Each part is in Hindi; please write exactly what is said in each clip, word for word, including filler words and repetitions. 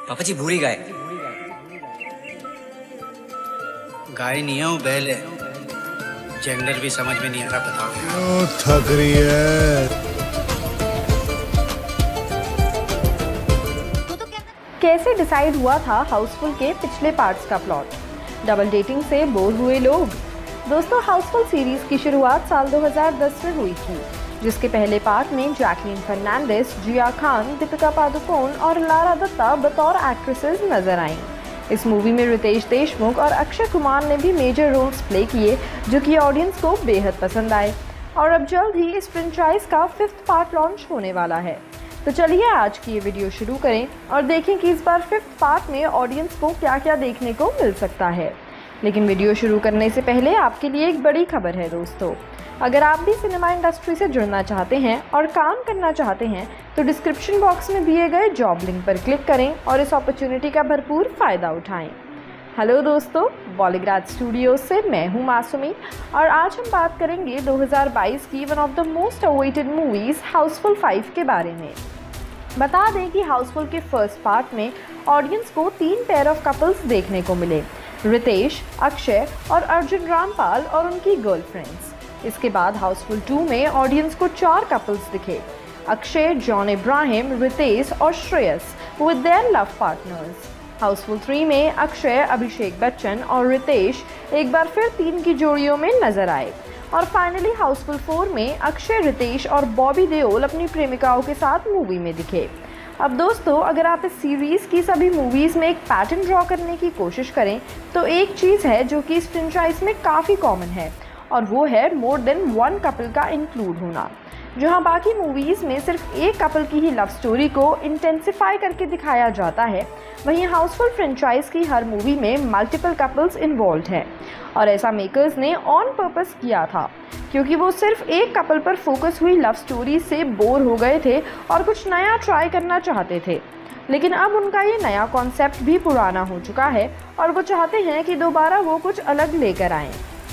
पापा जी भूरी गाय। गाय नहीं है वो बैल है। जेंडर भी समझ में नहीं आ रहा, बताओ। क्यों थक रही है? कैसे डिसाइड हुआ था हाउसफुल के पिछले पार्ट्स का प्लॉट? डबल डेटिंग से बोर हुए लोग? दोस्तों, हाउसफुल सीरीज की शुरुआत साल दो हज़ार दस में हुई थी, जिसके पहले पार्ट में जैकलीन फर्नांडिस, जिया खान, दीपिका पादुकोण और लारा दत्ता बतौर एक्ट्रेसेस नजर आईं। इस मूवी में रितेश देशमुख और अक्षय कुमार ने भी मेजर रोल्स प्ले किए, जो कि ऑडियंस को बेहद पसंद आए। और अब जल्द ही इस फ्रेंचाइज का फिफ्थ पार्ट लॉन्च होने वाला है। तो चलिए आज की ये वीडियो शुरू करें और देखें कि इस बार फिफ्थ पार्ट में ऑडियंस को क्या क्या देखने को मिल सकता है। लेकिन वीडियो शुरू करने से पहले आपके लिए एक बड़ी खबर है दोस्तों। अगर आप भी सिनेमा इंडस्ट्री से जुड़ना चाहते हैं और काम करना चाहते हैं तो डिस्क्रिप्शन बॉक्स में दिए गए जॉब लिंक पर क्लिक करें और इस अपॉर्चुनिटी का भरपूर फ़ायदा उठाएं। हेलो दोस्तों, बॉलीग्राज स्टूडियोज से मैं हूं मासूमी और आज हम बात करेंगे दो हज़ार बाईस की one of the most awaited movies Housefull five के बारे में। बता दें कि हाउसफुल के फर्स्ट पार्ट में ऑडियंस को तीन पेयर ऑफ कपल्स देखने को मिले, रितेश, अक्षय और अर्जुन रामपाल और उनकी गर्लफ्रेंड्स। इसके बाद हाउसफुल टू में ऑडियंस को चार कपल्स दिखे, अक्षय, जॉन इब्राहिम, रितेश और Shreyas with their love partners. Housefull three में अक्षय, अभिषेक बच्चन और रितेश एक बार फिर तीन की जोड़ियों में नजर आए। और फाइनली हाउसफुल फोर में अक्षय, रितेश और बॉबी देओल अपनी प्रेमिकाओं के साथ मूवी में दिखे। अब दोस्तों, अगर आप इस सीरीज़ की सभी मूवीज़ में एक पैटर्न ड्रॉ करने की कोशिश करें तो एक चीज़ है जो कि इस फ्रेंचाइज में काफ़ी कॉमन है, और वो है मोर देन वन कपल का इंक्लूड होना। जहां बाकी मूवीज़ में सिर्फ एक कपल की ही लव स्टोरी को इंटेंसिफाई करके दिखाया जाता है, वहीं हाउसफुल फ्रेंचाइज की हर मूवी में मल्टीपल कपल्स इन्वॉल्व हैं। और ऐसा मेकर्स ने ऑन पर्पस किया था, क्योंकि वो सिर्फ एक कपल पर फोकस हुई लव स्टोरी से बोर हो गए थे और कुछ नया ट्राई करना चाहते थे। लेकिन अब उनका ये नया कॉन्सेप्ट भी पुराना हो चुका है और वो चाहते हैं कि दोबारा वो कुछ अलग लेकर आएँ।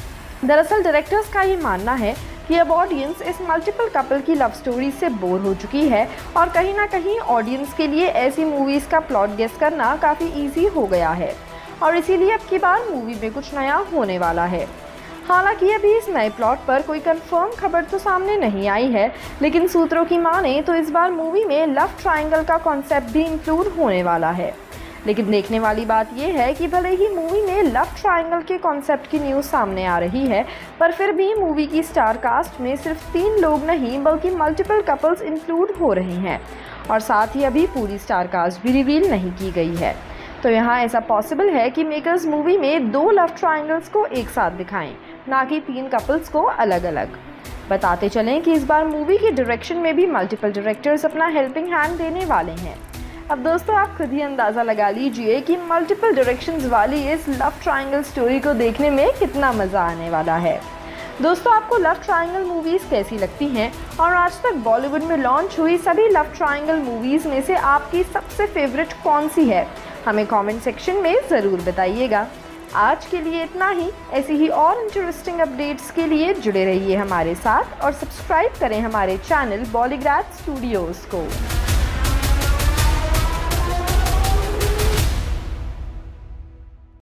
दरअसल डायरेक्टर्स का ये मानना है कि अब ऑडियंस इस मल्टीपल कपल की लव स्टोरी से बोर हो चुकी है और कहीं ना कहीं ऑडियंस के लिए ऐसी मूवीज़ का प्लॉट गेस करना काफ़ी इजी हो गया है, और इसीलिए अब की बार मूवी में कुछ नया होने वाला है। हालांकि अभी इस नए प्लॉट पर कोई कंफर्म खबर तो सामने नहीं आई है, लेकिन सूत्रों की माने तो इस बार मूवी में लव ट्रायंगल का कॉन्सेप्ट भी इंक्लूड होने वाला है। लेकिन देखने वाली बात यह है कि भले ही मूवी में लव ट्रायंगल के कॉन्सेप्ट की न्यूज़ सामने आ रही है, पर फिर भी मूवी की स्टार कास्ट में सिर्फ तीन लोग नहीं बल्कि मल्टीपल कपल्स इंक्लूड हो रहे हैं, और साथ ही अभी पूरी स्टार कास्ट भी रिवील नहीं की गई है। तो यहाँ ऐसा पॉसिबल है कि मेकर्स मूवी में दो लव ट्रायंगल्स को एक साथ दिखाएं, ना कि तीन कपल्स को अलग अलग। बताते चलें कि इस बार मूवी की डायरेक्शन में भी मल्टीपल डायरेक्टर्स अपना हेल्पिंग हैंड देने वाले हैं। अब दोस्तों, आप खुद ही अंदाज़ा लगा लीजिए कि मल्टीपल डायरेक्शंस वाली इस लव ट्रायंगल स्टोरी को देखने में कितना मज़ा आने वाला है। दोस्तों, आपको लव ट्रायंगल मूवीज़ कैसी लगती हैं, और आज तक बॉलीवुड में लॉन्च हुई सभी लव ट्रायंगल मूवीज़ में से आपकी सबसे फेवरेट कौन सी है? हमें कमेंट सेक्शन में ज़रूर बताइएगा। आज के लिए इतना ही। ऐसी ही और इंटरेस्टिंग अपडेट्स के लिए जुड़े रहिए हमारे साथ और सब्सक्राइब करें हमारे चैनल बॉलीग्राज स्टूडियोज़ को।